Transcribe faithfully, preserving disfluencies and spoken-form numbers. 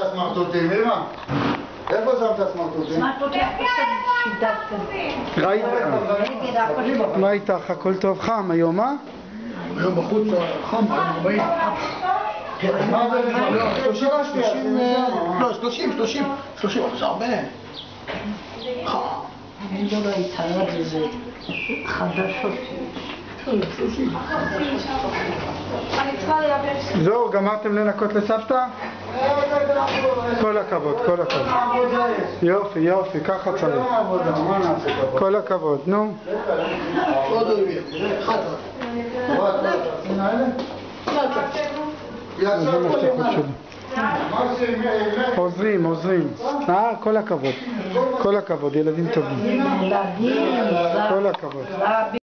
סמרטוטים, אמא? איפה שמת סמרטוטים? סמרטוטים, ראית? מה איתך? הכל טוב? חם היום, אה? היום בחוץ חם, ארבעים. מה זה? שלושים, שלושים, לא, שלושים, שלושים, שלושים, זה הרבה. אני לא להתערב לזה חדשות. זהו, גמרתם לנקות לסבתא? כל הכבוד, כל הכבוד. יופי, יופי, ככה צריך. כל הכבוד, נו. עוד אויבים, אחד עוזרים, עוזרים. אה, כל הכבוד. כל הכבוד, ילדים טובים. כל הכבוד.